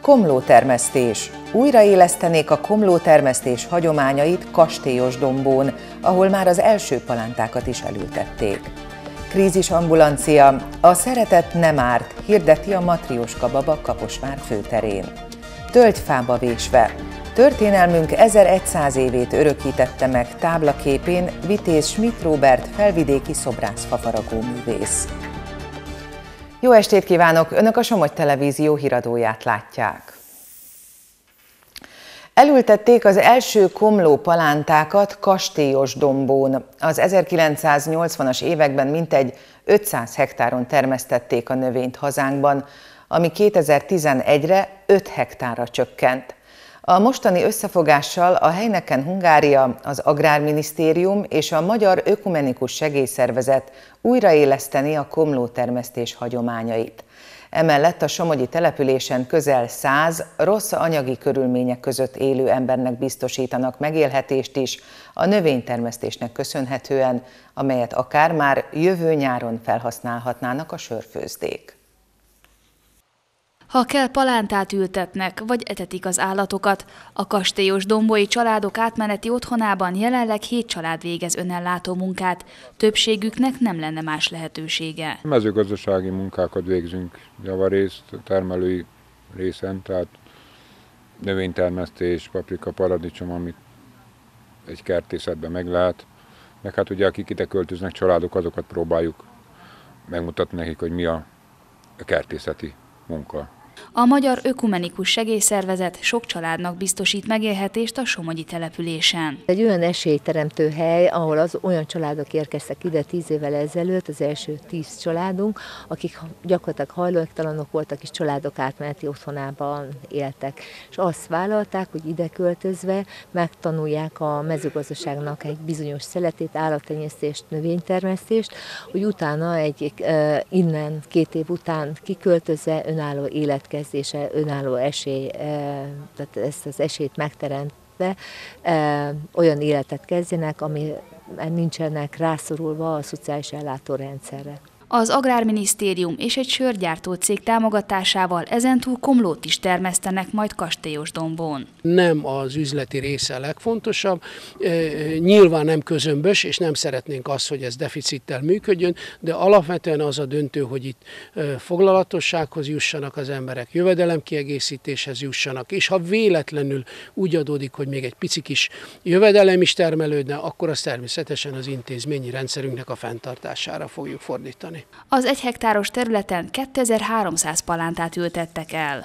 Komlótermesztés. Újraélesztenék a komlótermesztés hagyományait Kastélyosdombón, ahol már az első palántákat is elültették. Krízisambulancia. A szeretet nem árt, hirdeti a Matrioska baba Kaposvár főterén. Tölgyfába vésve. Történelmünk 1100 évét örökítette meg táblaképén Vitéz Schmidt Róbert felvidéki szobrász fafaragó művész. Jó estét kívánok! Önök a Somogy Televízió híradóját látják. Elültették az első komló palántákat Kastélyosdombón. Az 1980-as években mintegy 500 hektáron termesztették a növényt hazánkban, ami 2011-re 5 hektárra csökkent. A mostani összefogással a Heineken Hungária, az Agrárminisztérium és a Magyar Ökumenikus Segélyszervezet újraéleszteni a komlótermesztés hagyományait. Emellett a somogyi településen közel 100 rossz anyagi körülmények között élő embernek biztosítanak megélhetést is a növénytermesztésnek köszönhetően, amelyet akár már jövő nyáron felhasználhatnának a sörfőzdék. Ha kell, palántát ültetnek, vagy etetik az állatokat. A kastélyosdombói családok átmeneti otthonában jelenleg 7 család végez önellátó munkát. Többségüknek nem lenne más lehetősége. Mezőgazdasági munkákat végzünk javarészt, termelői részen, tehát növénytermesztés, paprika, paradicsom, amit egy kertészetben meg lehet. Meg hát ugye akik ide költöznek családok, azokat próbáljuk megmutatni nekik, hogy mi a kertészeti munka. A Magyar Ökumenikus Segélyszervezet sok családnak biztosít megélhetést a somogyi településen. Egy olyan esélyteremtő hely, ahol olyan családok érkeztek ide 10 évvel ezelőtt, az első 10 családunk, akik gyakorlatilag hajléktalanok voltak, és családok átmeneti otthonában éltek. És azt vállalták, hogy ide költözve megtanulják a mezőgazdaságnak egy bizonyos szeletét, állattenyésztést, növénytermesztést, hogy utána innen 2 év után kiköltözve önálló életkezése, önálló esély, tehát ezt az esélyt megteremtve olyan életet kezdjenek, ami nincsenek rászorulva a szociális ellátórendszerre. Az Agrárminisztérium és egy sörgyártó cég támogatásával ezentúl komlót is termesztenek majd Kastélyosdombón. Nem az üzleti része a legfontosabb, nyilván nem közömbös, és nem szeretnénk azt, hogy ez deficittel működjön, de alapvetően az a döntő, hogy itt foglalatossághoz jussanak az emberek, jövedelemkiegészítéshez jussanak, és ha véletlenül úgy adódik, hogy még egy pici kis jövedelem is termelődne, akkor azt természetesen az intézményi rendszerünknek a fenntartására fogjuk fordítani. Az 1 hektáros területen 2300 palántát ültettek el.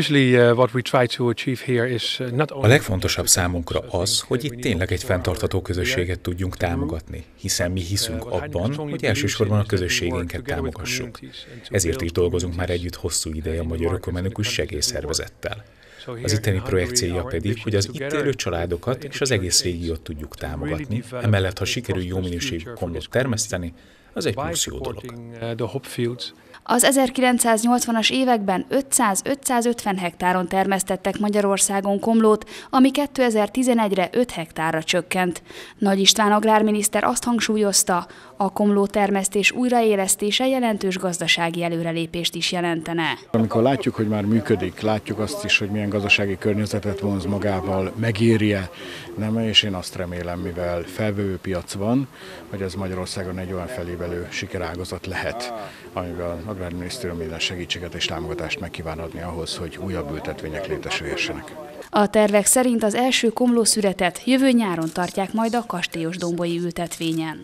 A legfontosabb számunkra az, hogy itt tényleg egy fenntartható közösséget tudjunk támogatni, hiszen mi hiszünk abban, hogy elsősorban a közösségénket támogassuk. Ezért is dolgozunk már együtt hosszú ideje a Magyar Ökumenikus Segélyszervezettel. Az itteni projekt célja pedig, hogy az itt élő családokat és az egész régiót tudjuk támogatni, emellett, ha sikerül jó minőségű komlót termeszteni, az egy plusz jó dolog. Az 1980-as években 500-550 hektáron termesztettek Magyarországon komlót, ami 2011-re 5 hektárra csökkent. Nagy István agrárminiszter azt hangsúlyozta, a komlótermesztés újraélesztése jelentős gazdasági előrelépést is jelentene. Amikor látjuk, hogy már működik, látjuk azt is, hogy milyen gazdasági környezetet vonz magával, megéri-e, nem, és én azt remélem, mivel felvevő piac van, hogy ez Magyarországon egy olyan felévelő sikerágazat lehet, amivel az Agrárminisztérium minden segítséget és támogatást meg kíván adni ahhoz, hogy újabb ültetvények létesülhessenek. A tervek szerint az első komlószüretet jövő nyáron tartják majd a kastélyosdombói ültetvényen.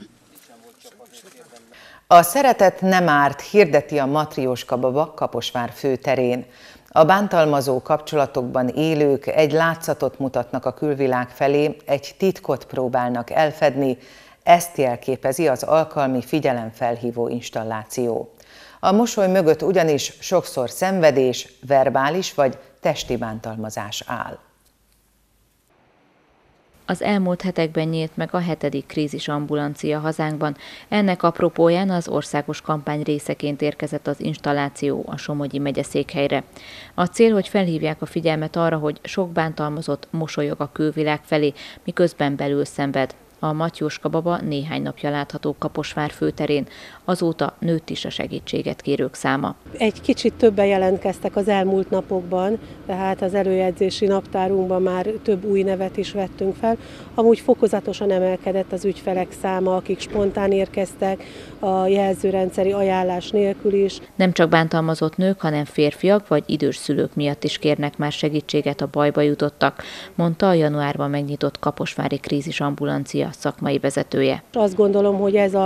A szeretet nem árt, hirdeti a Matrioska baba Kaposvár főterén. A bántalmazó kapcsolatokban élők egy látszatot mutatnak a külvilág felé, egy titkot próbálnak elfedni, ezt jelképezi az alkalmi figyelemfelhívó installáció. A mosoly mögött ugyanis sokszor szenvedés, verbális vagy testi bántalmazás áll. Az elmúlt hetekben nyílt meg a 7. krízisambulancia hazánkban. Ennek apropóján az országos kampány részeként érkezett az installáció a Somogyi megyeszékhelyre. A cél, hogy felhívják a figyelmet arra, hogy sok bántalmazott mosolyog a külvilág felé, miközben belül szenved. A Matyóska baba néhány napja látható Kaposvár főterén, azóta nőtt is a segítséget kérők száma. Egy kicsit többen jelentkeztek az elmúlt napokban, tehát az előjegyzési naptárunkban már több új nevet is vettünk fel. Amúgy fokozatosan emelkedett az ügyfelek száma, akik spontán érkeztek, a jelzőrendszeri ajánlás nélkül is. Nem csak bántalmazott nők, hanem férfiak vagy idős szülők miatt is kérnek már segítséget a bajba jutottak, mondta a januárban megnyitott kaposvári krízisambulancia szakmai vezetője. Azt gondolom, hogy ez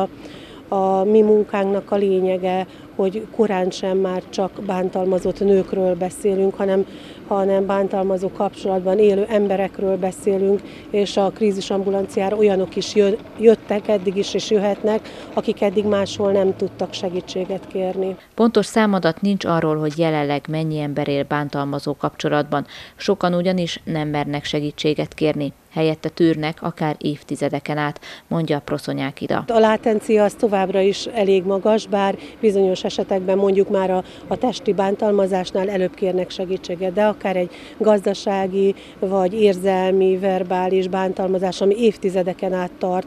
a mi munkánknak a lényege, hogy korán sem már csak bántalmazott nőkről beszélünk, hanem bántalmazó kapcsolatban élő emberekről beszélünk, és a krízisambulanciára olyanok is jöttek eddig is, és jöhetnek, akik eddig máshol nem tudtak segítséget kérni. Pontos számadat nincs arról, hogy jelenleg mennyi ember él bántalmazó kapcsolatban. Sokan ugyanis nem mernek segítséget kérni. Helyette tűrnek akár évtizedeken át, mondja Proszonyák Ida. A látencia az továbbra is elég magas, bár bizonyos esetekben mondjuk már a testi bántalmazásnál előbb kérnek segítséget, de akár egy gazdasági vagy érzelmi, verbális bántalmazás, ami évtizedeken át tart,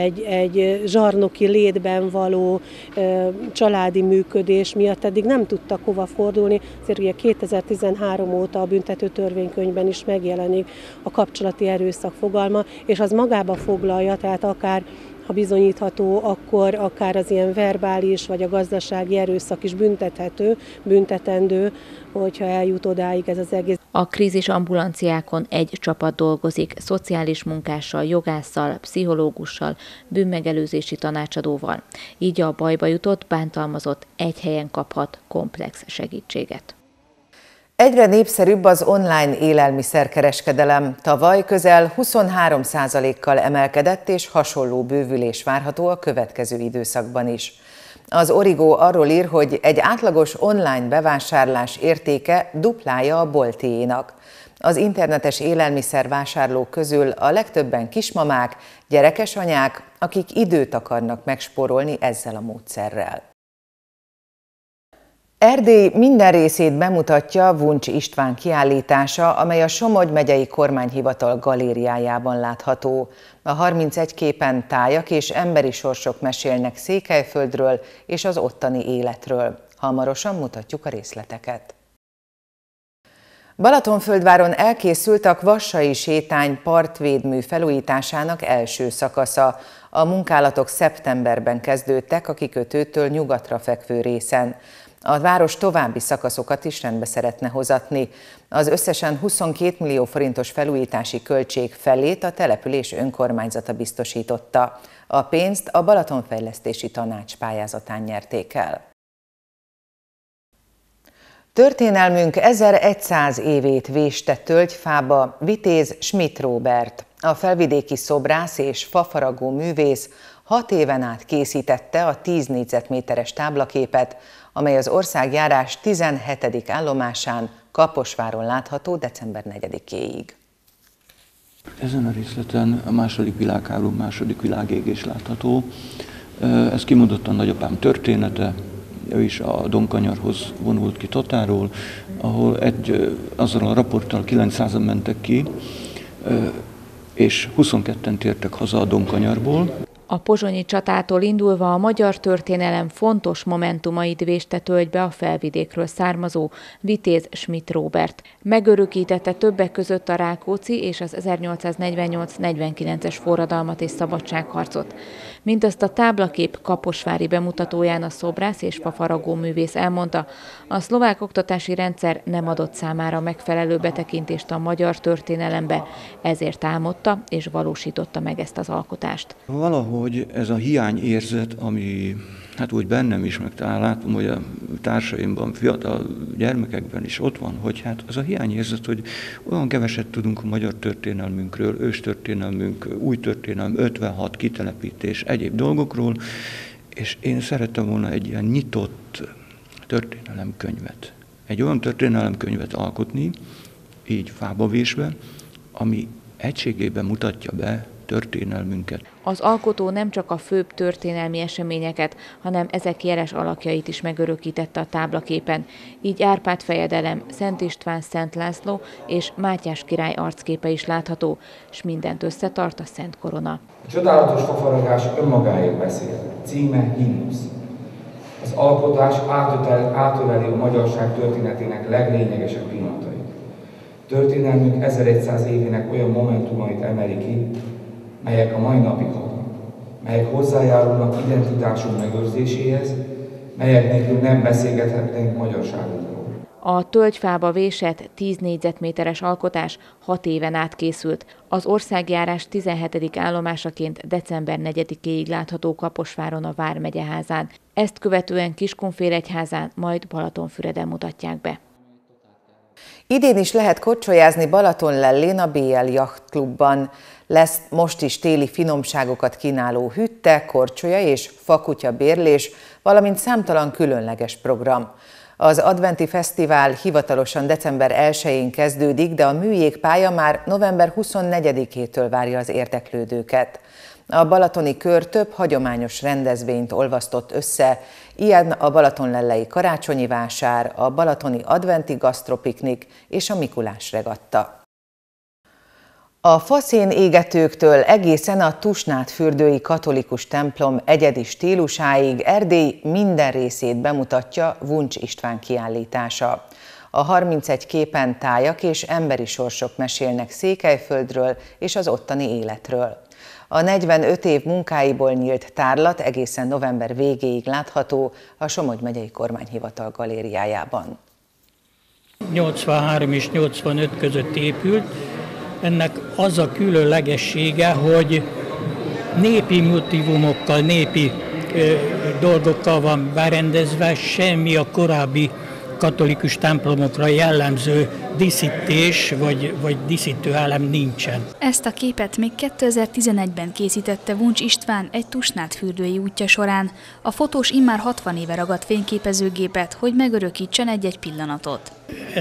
egy zsarnoki létben való családi működés miatt eddig nem tudtak hova fordulni. Azért ugye 2013 óta a büntető törvénykönyvben is megjelenik a kapcsolati erőszak fogalma, és az magába foglalja, tehát akár ha bizonyítható, akkor akár az ilyen verbális vagy a gazdasági erőszak is büntetendő, hogyha eljut odáig ez az egész. A krízisambulanciákon egy csapat dolgozik, szociális munkással, jogásszal, pszichológussal, bűnmegelőzési tanácsadóval. Így a bajba jutott, bántalmazott egy helyen kaphat komplex segítséget. Egyre népszerűbb az online élelmiszerkereskedelem. Tavaly közel 23%-kal emelkedett, és hasonló bővülés várható a következő időszakban is. Az Origo arról ír, hogy egy átlagos online bevásárlás értéke duplája a boltiénak. Az internetes élelmiszervásárlók közül a legtöbben kismamák, gyerekes anyák, akik időt akarnak megspórolni ezzel a módszerrel. Erdély minden részét bemutatja Vuncs István kiállítása, amely a Somogy megyei kormányhivatal galériájában látható. A 31 képen tájak és emberi sorsok mesélnek Székelyföldről és az ottani életről. Hamarosan mutatjuk a részleteket. Balatonfürdváron elkészült a Kvassai sétány partvédmű felújításának első szakasza. A munkálatok szeptemberben kezdődtek a kikötőtől nyugatra fekvő részen. A város további szakaszokat is rendbe szeretne hozatni. Az összesen 22 millió forintos felújítási költség felét a település önkormányzata biztosította. A pénzt a Balatonfejlesztési Tanács pályázatán nyerték el. Történelmünk 1100 évét véste tölgyfába Vitéz Schmidt Róbert. A felvidéki szobrász és fafaragó művész 6 éven át készítette a 10 négyzetméteres táblaképet, amely az országjárás 17. állomásán Kaposváron látható december 4-éig. Ezen a részleten a II. Világháború, II. Világégés látható. Ez kimondottan nagyapám története, ő is a Donkanyarhoz vonult ki Tatáról, ahol azzal a raporttal 900-an mentek ki, és 22-en tértek haza a Donkanyarból. A pozsonyi csatától indulva a magyar történelem fontos momentumait véste tölgybe a felvidékről származó Vitéz Schmidt Róbert. Megörökítette többek között a Rákóczi és az 1848-49-es forradalmat és szabadságharcot. Mindezt a táblakép kaposvári bemutatóján a szobrász és fafaragó művész elmondta, a szlovák oktatási rendszer nem adott számára megfelelő betekintést a magyar történelembe, ezért álmodta és valósította meg ezt az alkotást. Valahogy ez a hiányérzet, ami hát úgy bennem is, meg talán látom, hogy a társaimban, fiatal gyermekekben is ott van, hogy hát az a hiányérzet, hogy olyan keveset tudunk a magyar történelmünkről, őstörténelmünk, új történelm, 56 kitelepítés, egyéb dolgokról, és én szerettem volna egy ilyen nyitott történelemkönyvet. Egy olyan történelemkönyvet alkotni, így fába vésve, ami egységében mutatja be történelmünket. Az alkotó nem csak a főbb történelmi eseményeket, hanem ezek jeles alakjait is megörökítette a táblaképen. Így Árpád fejedelem, Szent István, Szent László és Mátyás király arcképe is látható, s mindent összetart a Szent Korona. A csodálatos fafaragás önmagáért beszél, címe himnusz. Az alkotás átöleli a magyarság történetének leglényegesebb pillanatait. Történelmünk 1100 évének olyan momentumait emeli ki, melyek a mai napig hatnak, melyek hozzájárulnak identitásunk megőrzéséhez, melyek nélkül nem beszélgethetnénk magyarságunkról. A tölgyfába vésett 10 négyzetméteres alkotás 6 éven át készült. Az országjárás 17. állomásaként december 4-éig látható Kaposváron a Vármegyeházán. Ezt követően Kiskunfélegyházán, majd Balatonfüreden mutatják be. Idén is lehet korcsolyázni Balatonlellén a BL Yacht Klubban. Lesz most is téli finomságokat kínáló hütte, korcsolya és fakutya bérlés, valamint számtalan különleges program. Az adventi fesztivál hivatalosan december 1-én kezdődik, de a műjégpálya már november 24-től várja az érdeklődőket. A balatoni kör több hagyományos rendezvényt olvasztott össze, ilyen a balatonlellei karácsonyi vásár, a balatoni adventi gasztropiknik és a Mikulás regatta. A faszén égetőktől egészen a Tusnádfürdői katolikus templom egyedi stílusáig Erdély minden részét bemutatja Vuncs István kiállítása. A 31 képen tájak és emberi sorsok mesélnek Székelyföldről és az ottani életről. A 45 év munkáiból nyílt tárlat egészen november végéig látható a Somogy megyei kormányhivatal galériájában. 83 és 85 között épült. Ennek az a különlegessége, hogy népi motivumokkal, népi dolgokkal van berendezve, semmi a korábbi katolikus templomokra jellemző díszítés vagy díszítő elem nincsen. Ezt a képet még 2011-ben készítette Vuncs István egy Tusnádfürdői útja során. A fotós immár 60 éve ragadt fényképezőgépet, hogy megörökítsen egy-egy pillanatot.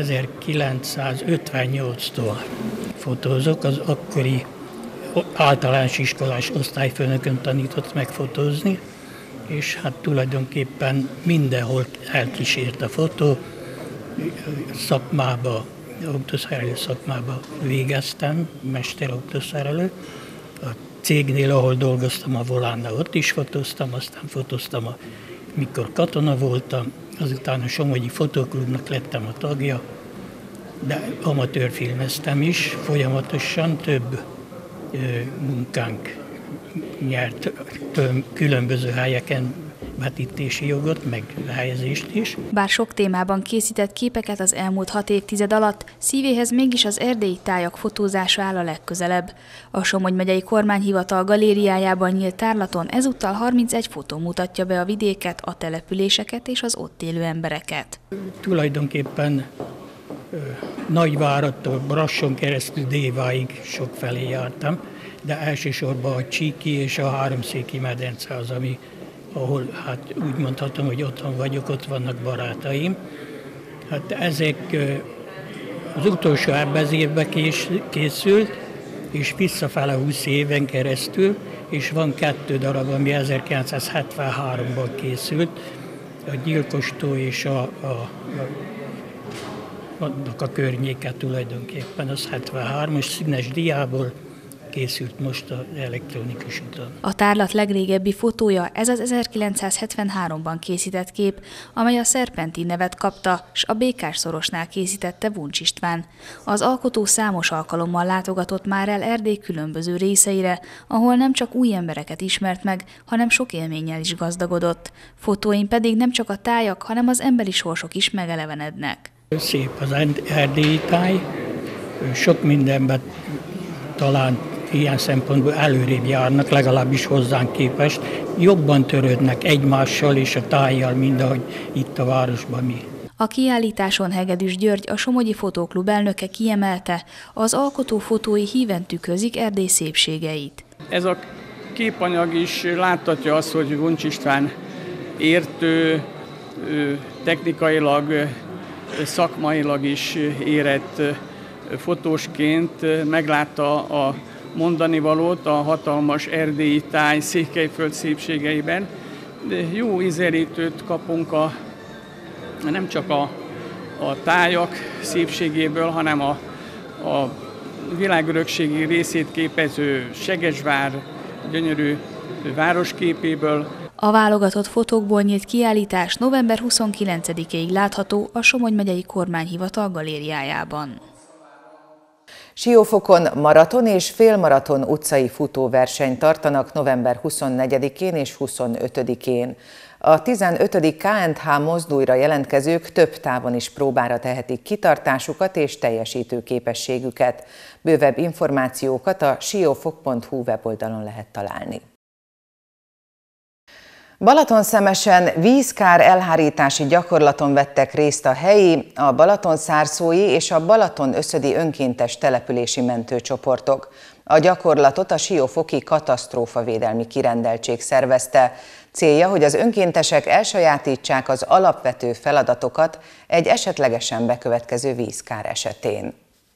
1958-tól fotózok, az akkori általános iskolás osztályfőnökön tanított megfotózni, és hát tulajdonképpen mindenhol elkísért a fotó, szakmába, autószerelő szakmába végeztem, mesterautószerelő. A cégnél, ahol dolgoztam a Volánnál, ott is fotóztam, aztán fotóztam, mikor katona voltam, azután a Somogyi Fotóklubnak lettem a tagja, de amatőrfilmeztem is, folyamatosan több munkánk nyert különböző helyeken vetítési jogot, meg helyezést is. Bár sok témában készített képeket az elmúlt 6 évtized alatt, szívéhez mégis az erdélyi tájak fotózása áll a legközelebb. A Somogy megyei kormányhivatal galériájában nyílt tárlaton ezúttal 31 fotó mutatja be a vidéket, a településeket és az ott élő embereket. Tulajdonképpen Nagyváradtól Brasson keresztül Déváig sokfelé jártam, de elsősorban a Csíki és a Háromszéki medence az, ahol hát úgy mondhatom, hogy otthon vagyok, ott vannak barátaim. Hát ezek az utolsó ebben az évben készült, és visszafele 20 éven keresztül, és van 2 darab, ami 1973-ban készült, a Gyilkostó és annak a környéke tulajdonképpen, az 73-as színes diából készült most az elektronikus úton. A tárlat legrégebbi fotója ez az 1973-ban készített kép, amely a Szerpentin nevet kapta, s a Békás-szorosnál készítette Vuncs István. Az alkotó számos alkalommal látogatott már el Erdély különböző részeire, ahol nem csak új embereket ismert meg, hanem sok élménnyel is gazdagodott. Fotóin pedig nem csak a tájak, hanem az emberi sorsok is megelevenednek. Szép az erdélyi táj, sok mindenben talán ilyen szempontból előrébb járnak, legalábbis hozzánk képest. Jobban törődnek egymással és a tájjal, mint ahogy itt a városban mi. A kiállításon Hegedűs György, a Somogyi Fotóklub elnöke kiemelte, az alkotó fotói híven tükrözik Erdély szépségeit. Ez a képanyag is láttatja azt, hogy Vuncs István értő, technikailag, szakmailag is érett fotósként meglátta a mondani valót a hatalmas erdélyi táj Székelyföld szépségeiben. De jó ízelítőt kapunk nem csak a tájak szépségéből, hanem a világörökségi részét képező Segesvár gyönyörű városképéből. A válogatott fotókból nyílt kiállítás november 29-ig látható a Somogy megyei kormányhivatal galériájában. Siófokon maraton és félmaraton utcai futóversenyt tartanak november 24-én és 25-én. A 15. KNH mozdújra jelentkezők több távon is próbára tehetik kitartásukat és teljesítő képességüket. Bővebb információkat a siófok.hu weboldalon lehet találni. Balatonszemesen vízkár elhárítási gyakorlaton vettek részt a helyi, a balatonszárszói és a Balatonöszödi önkéntes települési mentőcsoportok. A gyakorlatot a Siófoki Katasztrófavédelmi Kirendeltség szervezte. Célja, hogy az önkéntesek elsajátítsák az alapvető feladatokat egy esetlegesen bekövetkező vízkár esetén.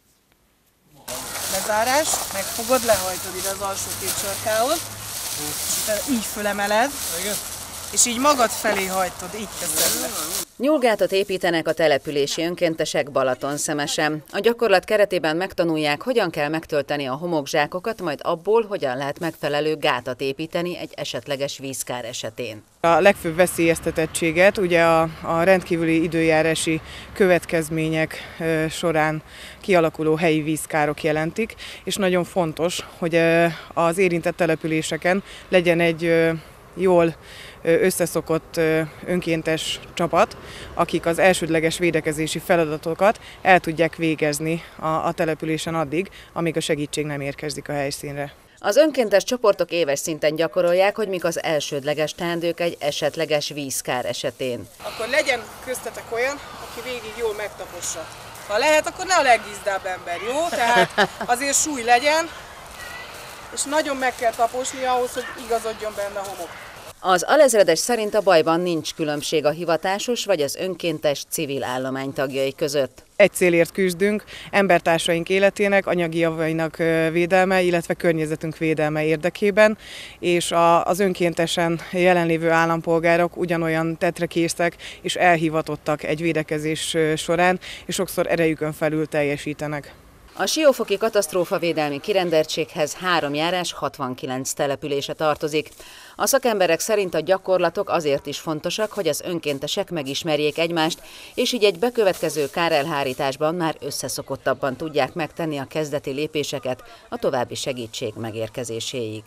Lezárás, megfogod, lehajtod ide az alsó két sarkához, és így fölemeled, és így magad felé hajtod, így teszed le. Nyúlgátot építenek a települési önkéntesek Balatonszemesen. A gyakorlat keretében megtanulják, hogyan kell megtölteni a homokzsákokat, majd abból hogyan lehet megfelelő gátat építeni egy esetleges vízkár esetén. A legfőbb veszélyeztetettséget ugye a rendkívüli időjárási következmények során kialakuló helyi vízkárok jelentik, és nagyon fontos, hogy az érintett településeken legyen egy jól összeszokott önkéntes csapat, akik az elsődleges védekezési feladatokat el tudják végezni a településen addig, amíg a segítség nem érkezik a helyszínre. Az önkéntes csoportok éves szinten gyakorolják, hogy mik az elsődleges teendők egy esetleges vízkár esetén. Akkor legyen köztetek olyan, aki végig jól megtapossa. Ha lehet, akkor ne a legizdább ember, jó? Tehát azért súly legyen, és nagyon meg kell taposni ahhoz, hogy igazodjon benne a homok. Az alezredes szerint a bajban nincs különbség a hivatásos vagy az önkéntes civil állomány tagjai között. Egy célért küzdünk, embertársaink életének, anyagi javainak védelme, illetve környezetünk védelme érdekében, és az önkéntesen jelenlévő állampolgárok ugyanolyan tettre készek és elhivatottak egy védekezés során, és sokszor erejükön felül teljesítenek. A Siófoki Katasztrófavédelmi Kirendeltséghez 3 járás 69 települése tartozik. A szakemberek szerint a gyakorlatok azért is fontosak, hogy az önkéntesek megismerjék egymást, és így egy bekövetkező kárelhárításban már összeszokottabban tudják megtenni a kezdeti lépéseket a további segítség megérkezéséig.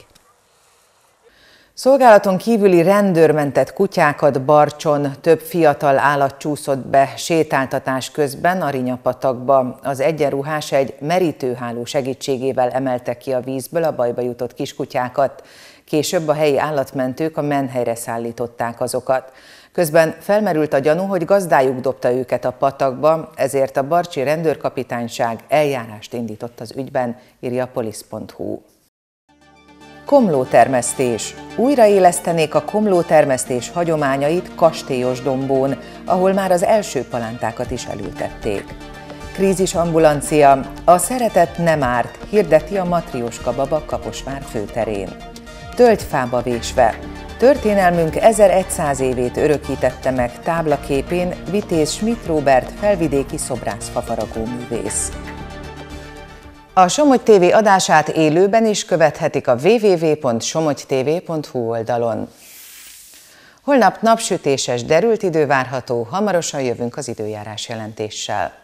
Szolgálaton kívüli rendőr mentett kutyákat Barcson, több fiatal állat csúszott be sétáltatás közben a Rinyapatakba. Az egyenruhás egy merítőháló segítségével emelte ki a vízből a bajba jutott kiskutyákat. Később a helyi állatmentők a menhelyre szállították azokat. Közben felmerült a gyanú, hogy gazdájuk dobta őket a patakba, ezért a barcsi rendőrkapitányság eljárást indított az ügyben, írja a polisz.hu. Komlótermesztés. Újraélesztenék a komlótermesztés hagyományait Kastélyosdombón, ahol már az első palántákat is elültették. Krízisambulancia. A szeretet nem árt, hirdeti a Matrioska baba Kaposvár főterén. Tölgyfába vésve. Történelmünk 1100 évét örökítette meg táblaképén Vitéz Schmidt Róbert felvidéki szobrász fafaragó művész. A Somogy TV adását élőben is követhetik a www.somogytv.hu oldalon. Holnap napsütéses, derült idő várható, hamarosan jövünk az időjárás jelentéssel.